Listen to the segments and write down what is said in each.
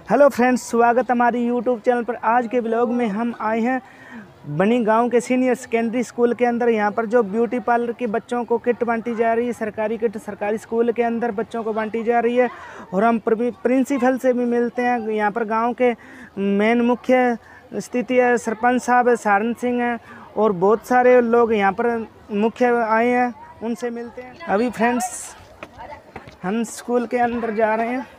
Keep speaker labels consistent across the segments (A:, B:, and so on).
A: Hello friends, स्वागत हमारी YouTube channel पर। आज के ब्लॉग में हम आए हैं बनी गांव के सीनियर सेकेंडरी स्कूल के अंदर। यहां पर जो ब्यूटी पार्लर के बच्चों को किट बांटी जा रही है, सरकारी किट सरकारी स्कूल के अंदर बच्चों को बांटी जा रही है। और हम प्रिंसिपल से भी मिलते हैं। यहां पर गांव के मेन मुख्य स्थिति है, सरपंच साहब है, सारण सिंह है और बहुत सारे लोग यहां पर मुख्य आए हैं, उनसे मिलते हैं। अभी फ्रेंड्स हम स्कूल के अंदर जा रहे हैं।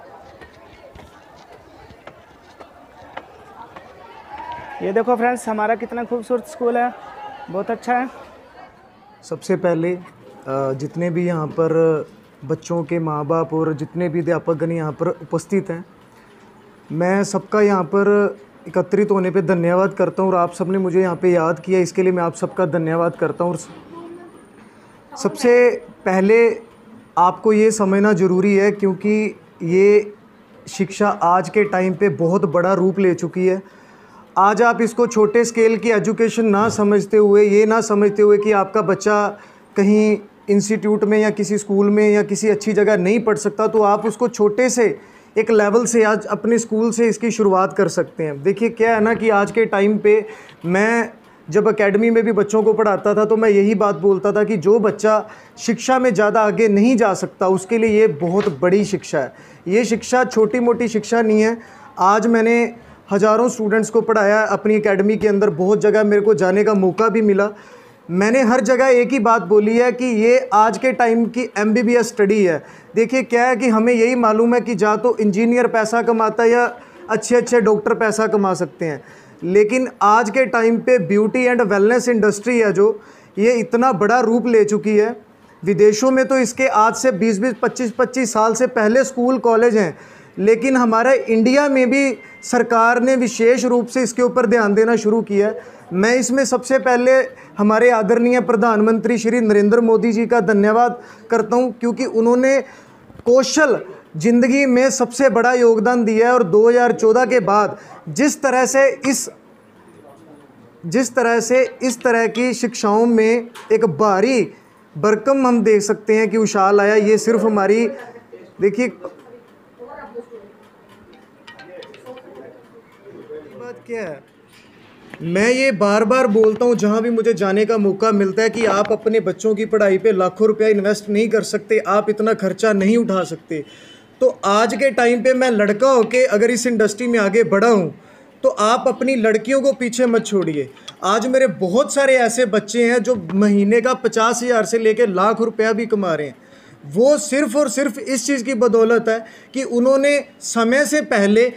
A: ये देखो फ्रेंड्स, हमारा कितना खूबसूरत स्कूल है, बहुत अच्छा है।
B: सबसे पहले जितने भी यहाँ पर बच्चों के माँ बाप और जितने भी अध्यापकगण यहाँ पर उपस्थित हैं, मैं सबका यहाँ पर एकत्रित होने पे धन्यवाद करता हूँ। और आप सबने मुझे यहाँ पे याद किया, इसके लिए मैं आप सबका धन्यवाद करता हूँ। और सबसे पहले आपको ये समझना ज़रूरी है, क्योंकि ये शिक्षा आज के टाइम पे बहुत बड़ा रूप ले चुकी है। आज आप इसको छोटे स्केल की एजुकेशन ना समझते हुए, ये ना समझते हुए कि आपका बच्चा कहीं इंस्टीट्यूट में या किसी स्कूल में या किसी अच्छी जगह नहीं पढ़ सकता, तो आप उसको छोटे से एक लेवल से आज अपने स्कूल से इसकी शुरुआत कर सकते हैं। देखिए क्या है ना कि आज के टाइम पे मैं जब एकेडमी में भी बच्चों को पढ़ाता था तो मैं यही बात बोलता था कि जो बच्चा शिक्षा में ज़्यादा आगे नहीं जा सकता, उसके लिए ये बहुत बड़ी शिक्षा है। ये शिक्षा छोटी मोटी शिक्षा नहीं है। आज मैंने हज़ारों स्टूडेंट्स को पढ़ाया अपनी एकेडमी के अंदर, बहुत जगह मेरे को जाने का मौका भी मिला। मैंने हर जगह एक ही बात बोली है कि ये आज के टाइम की MBBS स्टडी है। देखिए क्या है कि हमें यही मालूम है कि या तो इंजीनियर पैसा कमाता है या अच्छे अच्छे डॉक्टर पैसा कमा सकते हैं, लेकिन आज के टाइम पे ब्यूटी एंड वेलनेस इंडस्ट्री है जो ये इतना बड़ा रूप ले चुकी है। विदेशों में तो इसके आज से 20-20, 25-25 साल से पहले स्कूल कॉलेज हैं, लेकिन हमारे इंडिया में भी सरकार ने विशेष रूप से इसके ऊपर ध्यान देना शुरू किया है। मैं इसमें सबसे पहले हमारे आदरणीय प्रधानमंत्री श्री नरेंद्र मोदी जी का धन्यवाद करता हूं, क्योंकि उन्होंने कौशल ज़िंदगी में सबसे बड़ा योगदान दिया है। और 2014 के बाद जिस तरह से इस तरह की शिक्षाओं में एक भारी भरकम हम देख सकते हैं कि उछाल आया। ये सिर्फ हमारी, देखिए बात क्या है, मैं ये बार बार बोलता हूँ जहाँ भी मुझे जाने का मौका मिलता है कि आप अपने बच्चों की पढ़ाई पे लाखों रुपया इन्वेस्ट नहीं कर सकते, आप इतना खर्चा नहीं उठा सकते। तो आज के टाइम पे मैं लड़का होके अगर इस इंडस्ट्री में आगे बढ़ा हूँ, तो आप अपनी लड़कियों को पीछे मत छोड़िए। आज मेरे बहुत सारे ऐसे बच्चे हैं जो महीने का 50,000 से लेकर लाख रुपया भी कमा रहे हैं। वो सिर्फ़ और सिर्फ इस चीज़ की बदौलत है कि उन्होंने समय से पहले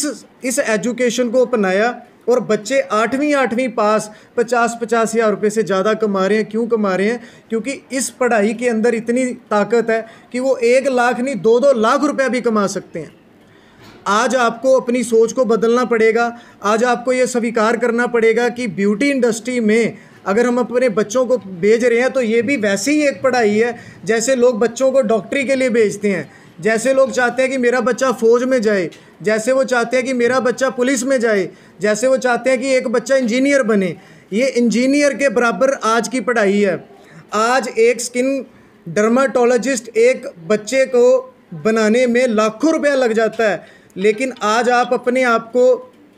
B: इस एजुकेशन को अपनाया। और बच्चे 8वीं पास 50,000 रुपये से ज़्यादा कमा रहे हैं। क्यों कमा रहे हैं? क्योंकि इस पढ़ाई के अंदर इतनी ताकत है कि वो 1 लाख नहीं 2-2 लाख रुपया भी कमा सकते हैं। आज आपको अपनी सोच को बदलना पड़ेगा। आज आपको ये स्वीकार करना पड़ेगा कि ब्यूटी इंडस्ट्री में अगर हम अपने बच्चों को भेज रहे हैं तो ये भी वैसे ही एक पढ़ाई है जैसे लोग बच्चों को डॉक्टरी के लिए भेजते हैं, जैसे लोग चाहते हैं कि मेरा बच्चा फ़ौज में जाए, जैसे वो चाहते हैं कि मेरा बच्चा पुलिस में जाए, जैसे वो चाहते हैं कि एक बच्चा इंजीनियर बने। ये इंजीनियर के बराबर आज की पढ़ाई है। आज एक स्किन डर्माटोलॉजिस्ट एक बच्चे को बनाने में लाखों रुपया लग जाता है, लेकिन आज आप अपने आप को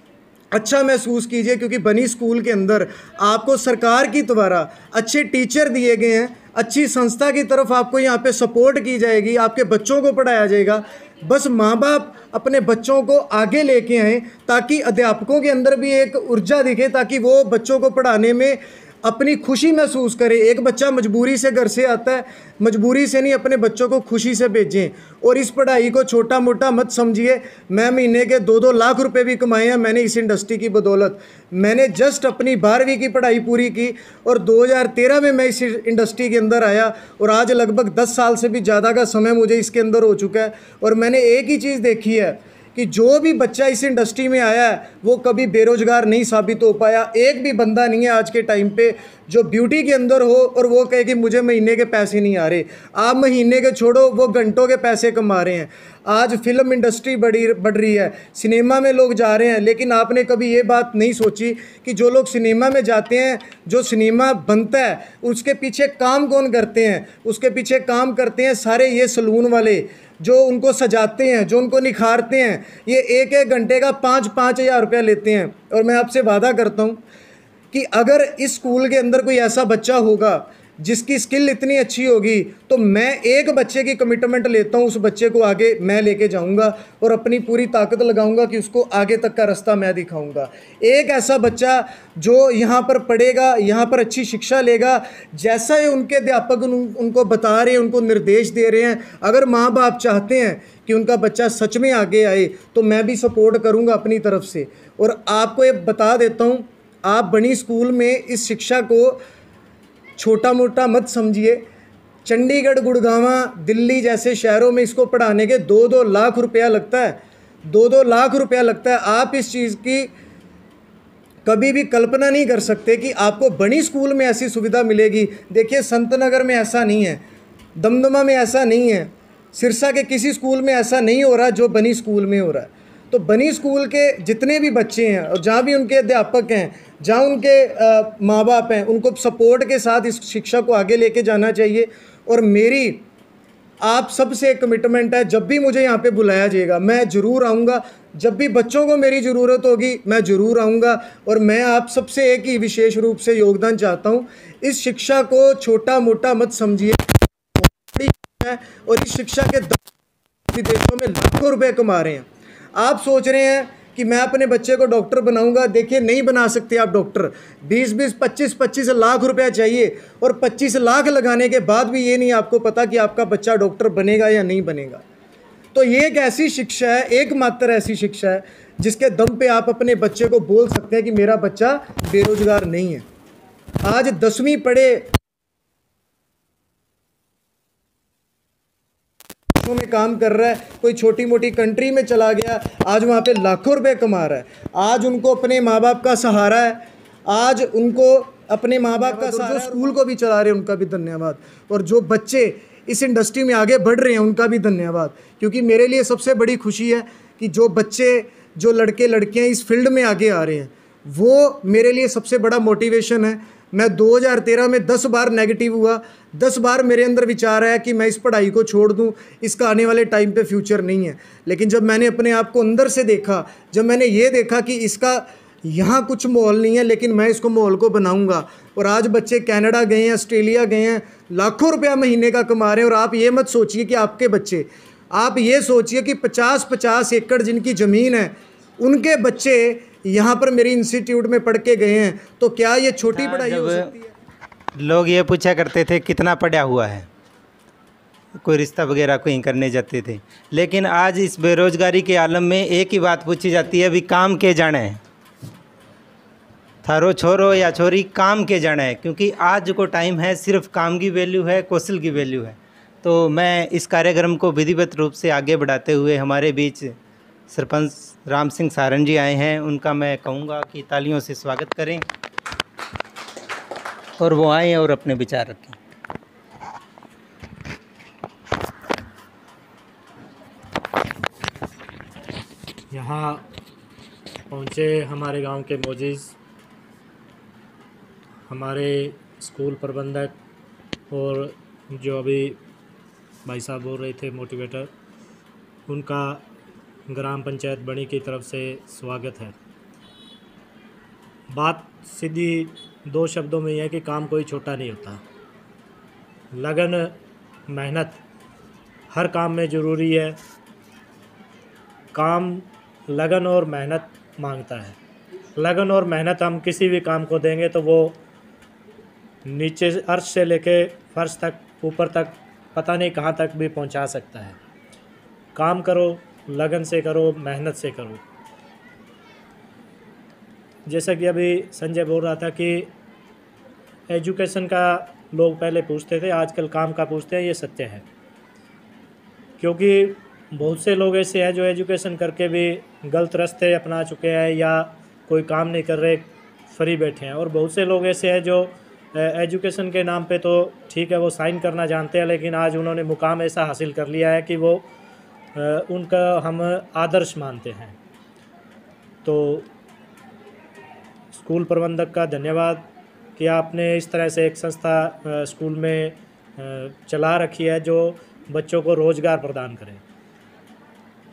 B: अच्छा महसूस कीजिए, क्योंकि बनी स्कूल के अंदर आपको सरकार की द्वारा अच्छे टीचर दिए गए हैं, अच्छी संस्था की तरफ आपको यहाँ पे सपोर्ट की जाएगी, आपके बच्चों को पढ़ाया जाएगा। बस माँ बाप अपने बच्चों को आगे लेके आएँ ताकि अध्यापकों के अंदर भी एक ऊर्जा दिखे, ताकि वो बच्चों को पढ़ाने में अपनी खुशी महसूस करे। एक बच्चा मजबूरी से घर से आता है, मजबूरी से नहीं, अपने बच्चों को खुशी से भेजें। और इस पढ़ाई को छोटा मोटा मत समझिए। मैं महीने के 2-2 लाख रुपए भी कमाए हैं मैंने इस इंडस्ट्री की बदौलत। मैंने जस्ट अपनी 12वीं की पढ़ाई पूरी की और 2013 में मैं इस इंडस्ट्री के अंदर आया, और आज लगभग 10 साल से भी ज़्यादा का समय मुझे इसके अंदर हो चुका है। और मैंने एक ही चीज़ देखी है कि जो भी बच्चा इस इंडस्ट्री में आया है वो कभी बेरोजगार नहीं साबित हो पाया। एक भी बंदा नहीं है आज के टाइम पे जो ब्यूटी के अंदर हो और वो कहे कि मुझे महीने के पैसे नहीं आ रहे। आप महीने के छोड़ो, वो घंटों के पैसे कमा रहे हैं। आज फिल्म इंडस्ट्री बढ़ रही है, सिनेमा में लोग जा रहे हैं, लेकिन आपने कभी ये बात नहीं सोची कि जो लोग सिनेमा में जाते हैं, जो सिनेमा बनता है, उसके पीछे काम कौन करते हैं? उसके पीछे काम करते हैं सारे ये सलून वाले, जो उनको सजाते हैं, जो उनको निखारते हैं, ये एक एक घंटे का 5-5 हज़ार रुपया लेते हैं। और मैं आपसे वादा करता हूँ कि अगर इस स्कूल के अंदर कोई ऐसा बच्चा होगा जिसकी स्किल इतनी अच्छी होगी, तो मैं एक बच्चे की कमिटमेंट लेता हूँ, उस बच्चे को आगे मैं लेके जाऊँगा और अपनी पूरी ताकत लगाऊँगा कि उसको आगे तक का रास्ता मैं दिखाऊँगा। एक ऐसा बच्चा जो यहाँ पर पढ़ेगा, यहाँ पर अच्छी शिक्षा लेगा, जैसा ये उनके अध्यापक उनको बता रहे हैं, उनको निर्देश दे रहे हैं, अगर माँ बाप चाहते हैं कि उनका बच्चा सच में आगे आए, तो मैं भी सपोर्ट करूँगा अपनी तरफ से। और आपको ये बता देता हूँ, आप बनी स्कूल में इस शिक्षा को छोटा मोटा मत समझिए। चंडीगढ़, गुड़गांव, दिल्ली जैसे शहरों में इसको पढ़ाने के 2-2 लाख रुपया लगता है, 2-2 लाख रुपया लगता है। आप इस चीज़ की कभी भी कल्पना नहीं कर सकते कि आपको बनी स्कूल में ऐसी सुविधा मिलेगी। देखिए, संतनगर में ऐसा नहीं है, दमदमा में ऐसा नहीं है, सिरसा के किसी स्कूल में ऐसा नहीं हो रहा जो बनी स्कूल में हो रहा है। तो बनी स्कूल के जितने भी बच्चे हैं और जहाँ भी उनके अध्यापक हैं, जहाँ उनके माँ बाप हैं, उनको सपोर्ट के साथ इस शिक्षा को आगे लेके जाना चाहिए। और मेरी आप सबसे एक कमिटमेंट है, जब भी मुझे यहाँ पे बुलाया जाएगा मैं ज़रूर आऊँगा। जब भी बच्चों को मेरी ज़रूरत होगी मैं ज़रूर आऊँगा। और मैं आप सबसे एक ही विशेष रूप से योगदान चाहता हूँ, इस शिक्षा को छोटा मोटा मत समझिए। और इस शिक्षा के विदेशों में लाखों रुपए कमा रहे हैं। आप सोच रहे हैं कि मैं अपने बच्चे को डॉक्टर बनाऊंगा, देखिए नहीं बना सकते आप डॉक्टर। 20-20, 25-25 लाख रुपया चाहिए, और 25 लाख लगाने के बाद भी ये नहीं आपको पता कि आपका बच्चा डॉक्टर बनेगा या नहीं बनेगा। तो ये एक ऐसी शिक्षा है, एकमात्र ऐसी शिक्षा है जिसके दम पे आप अपने बच्चे को बोल सकते हैं कि मेरा बच्चा बेरोजगार नहीं है। आज 10वीं पढ़े में काम कर रहा है, कोई छोटी मोटी कंट्री में चला गया, आज वहाँ पे लाखों रुपए कमा रहा है। आज उनको अपने माँ बाप का सहारा है, आज उनको अपने माँ बाप का सहारा, जो स्कूल को भी चला रहे हैं उनका भी धन्यवाद। और जो बच्चे इस इंडस्ट्री में आगे बढ़ रहे हैं उनका भी धन्यवाद। क्योंकि मेरे लिए सबसे बड़ी खुशी है कि जो बच्चे, जो लड़के लड़कियाँ इस फील्ड में आगे आ रहे हैं, वो मेरे लिए सबसे बड़ा मोटिवेशन है। मैं 2013 में 10 बार नेगेटिव हुआ, 10 बार मेरे अंदर विचार आया कि मैं इस पढ़ाई को छोड़ दूं, इसका आने वाले टाइम पे फ्यूचर नहीं है। लेकिन जब मैंने अपने आप को अंदर से देखा, जब मैंने ये देखा कि इसका यहाँ कुछ माहौल नहीं है, लेकिन मैं इसको माहौल को बनाऊंगा। और आज बच्चे कनाडा गए हैं, ऑस्ट्रेलिया गए हैं, लाखों रुपया महीने का कमा रहे हैं। और आप ये मत सोचिए कि आपके बच्चे, आप ये सोचिए कि 50-50 एकड़ जिनकी ज़मीन है उनके बच्चे यहाँ पर मेरी इंस्टीट्यूट में पढ़ के गए हैं। तो क्या ये छोटी पढ़ाई हो सकती है?
C: लोग ये पूछा करते थे कितना पढ़ा हुआ है, कोई रिश्ता वगैरह कहीं करने जाते थे। लेकिन आज इस बेरोजगारी के आलम में एक ही बात पूछी जाती है, अभी काम के जाना है, थारो छोरो या छोरी काम के जाना है। क्योंकि आज को टाइम है, सिर्फ काम की वैल्यू है, कौशल की वैल्यू है। तो मैं इस कार्यक्रम को विधिवत रूप से आगे बढ़ाते हुए हमारे बीच सरपंच राम सिंह सारन जी आए हैं, उनका मैं कहूँगा कि तालियों से स्वागत करें और वो आएँ और अपने विचार रखें।
D: यहाँ पहुँचे हमारे गांव के मोजिज़, हमारे स्कूल प्रबंधक और जो अभी भाई साहब बोल रहे थे मोटिवेटर, उनका ग्राम पंचायत बनी की तरफ से स्वागत है। बात सीधी 2 शब्दों में यह है कि काम कोई छोटा नहीं होता। लगन, मेहनत हर काम में ज़रूरी है। काम लगन और मेहनत मांगता है। लगन और मेहनत हम किसी भी काम को देंगे तो वो नीचे अर्श से लेके फर्श तक, ऊपर तक, पता नहीं कहाँ तक भी पहुंचा सकता है। काम करो, लगन से करो, मेहनत से करो। जैसा कि अभी संजय बोल रहा था कि एजुकेशन का लोग पहले पूछते थे, आजकल काम का पूछते हैं, ये सत्य है। क्योंकि बहुत से लोग ऐसे हैं जो एजुकेशन करके भी गलत रास्ते अपना चुके हैं या कोई काम नहीं कर रहे, फ्री बैठे हैं। और बहुत से लोग ऐसे हैं जो एजुकेशन के नाम पे तो ठीक है वो साइन करना जानते हैं, लेकिन आज उन्होंने मुकाम ऐसा हासिल कर लिया है कि वो उनका हम आदर्श मानते हैं। तो स्कूल प्रबंधक का धन्यवाद कि आपने इस तरह से एक संस्था स्कूल में चला रखी है जो बच्चों को रोज़गार प्रदान करे।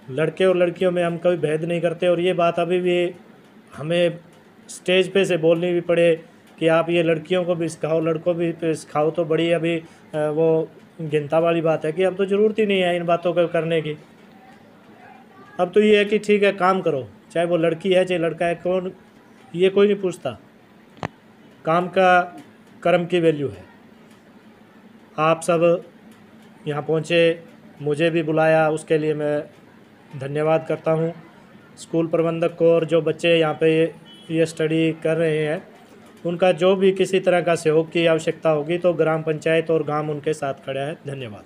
D: लड़के और लड़कियों में हम कभी भेद नहीं करते। और ये बात अभी भी हमें स्टेज पे से बोलनी भी पड़े कि आप ये लड़कियों को भी सिखाओ, लड़कों भी पे सिखाओ, तो बड़ी अभी वो गिनता वाली बात है कि अब तो ज़रूरत ही नहीं है इन बातों को करने की। अब तो ये है कि ठीक है काम करो, चाहे वो लड़की है चाहे लड़का है, कौन ये कोई नहीं पूछता। काम का कर्म की वैल्यू है। आप सब यहाँ पहुँचे, मुझे भी बुलाया, उसके लिए मैं धन्यवाद करता हूँ स्कूल प्रबंधक को। और जो बच्चे यहाँ पे ये स्टडी कर रहे हैं उनका जो भी किसी तरह का सहयोग की आवश्यकता होगी तो ग्राम पंचायत और गांव उनके साथ खड़ा है। धन्यवाद।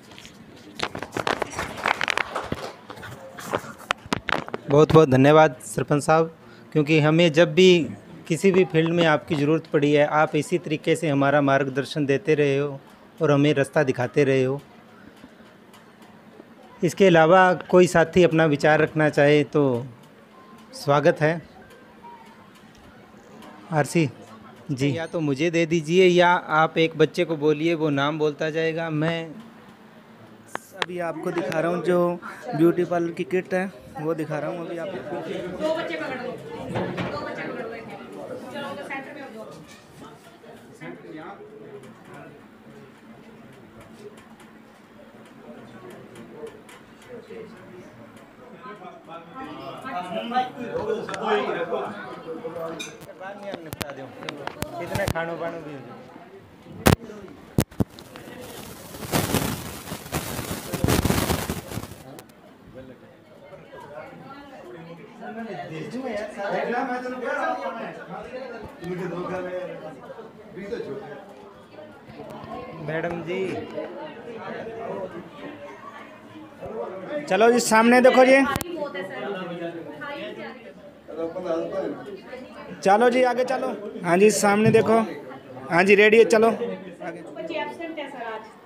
C: बहुत बहुत धन्यवाद सरपंच साहब, क्योंकि हमें जब भी किसी भी फील्ड में आपकी ज़रूरत पड़ी है, आप इसी तरीके से हमारा मार्गदर्शन देते रहे हो और हमें रास्ता दिखाते रहे हो। इसके अलावा कोई साथी अपना विचार रखना चाहे तो स्वागत है। आरसी जी, या तो मुझे दे दीजिए या आप एक बच्चे को बोलिए, वो नाम बोलता जाएगा। मैं
A: अभी आपको दिखा रहा हूँ जो ब्यूटी पार्लर की किट है वो दिखा रहा हूँ अभी आपको।
E: दो बच्चे पकड़ लो, दो बच्चे पकड़ लो, चलो सेंटर में हो जाओ।
C: कितने खानों पानों भी मैडम जी।
A: चलो जी सामने देखो जी, चलो जी आगे चलो। हाँ जी सामने देखो, हाँ जी रेडी है, चलो आगे।
E: बच्चे एब्सेंट है सर आज।